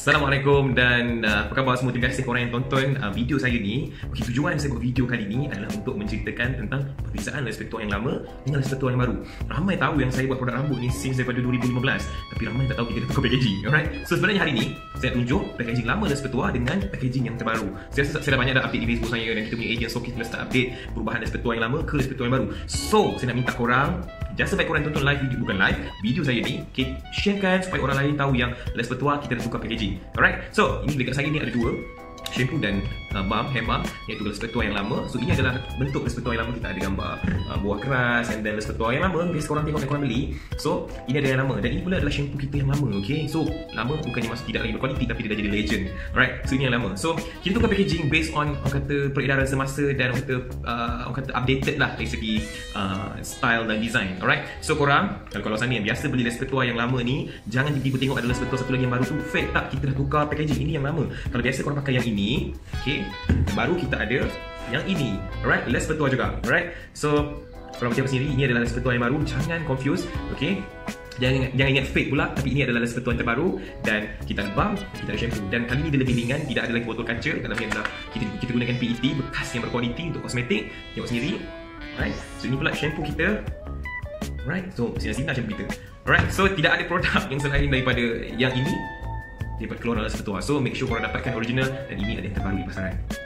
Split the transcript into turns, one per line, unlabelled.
Assalamualaikum dan apa khabar semua. Terima kasih korang yang tonton video saya ni. Okay, tujuan saya buat video kali ni adalah untuk menceritakan tentang perbezaan Les Petua yang lama dengan Les Petua yang baru. Ramai tahu yang saya buat produk rambut ni since daripada 2015, tapi ramai tak tahu kita dah tukar packaging. Alright, so sebenarnya hari ni saya tunjuk packaging lama Les Petua dengan packaging yang terbaru. Saya rasa saya dah banyak dah update di Facebook saya dan kita punya agent, so kita start update perubahan Les Petua yang lama ke Les Petua yang baru. So saya nak minta korang, just baik korang tonton live video, bukan live video saya ni, okay, sharekan supaya orang lain tahu yang Les Petua kita dah tukar packaging. Alright, so ini dekat saya ni ada dua shampoo dan balm, hair balm, iaitu Les Petua yang lama. So ini adalah bentuk Les Petua yang lama. Kita ada gambar buah keras, and then Les Petua yang lama biasa korang tengok dan korang beli. So ini ada yang lama, dan ini pula adalah shampoo kita yang lama. Okay, so lama bukannya maksud tidak lagi berkualiti, tapi dia dah jadi legend. Alright, so ini yang lama. So kita tukar packaging based on orang kata peredaran semasa dan orang kata updated lah dari segi style dan design. Alright, so korang kalau sana yang biasa beli Les Petua yang lama ni, jangan tiba-tiba tengok ada Les Petua satu lagi yang baru tu fake. Tak, kita dah tukar packaging. Ini yang lama. Kalau biasa korang pakai yang ini, okay, baru kita ada yang ini. Alright, Les Petua juga. Alright, so kalau macam sendiri, ini adalah Les Petua yang baru. Jangan confuse, okay. Jangan ingat fake pula, tapi ini adalah Les Petua yang terbaru. Dan kita ada balm, kita ada shampoo. Dan kali ini dia lebih ringan, tidak ada lagi botol kaca. Dalamnya adalah kita gunakan PET bekas yang berkualiti untuk kosmetik. Tengok sendiri. Alright, so ini pula shampoo kita. Alright, so sini shampoo kita. Alright, so tidak ada produk yang selain daripada yang ini dapat keluar dalam Les Petua. So make sure korang dapatkan original, dan ini ada yang terbaru di pasaran.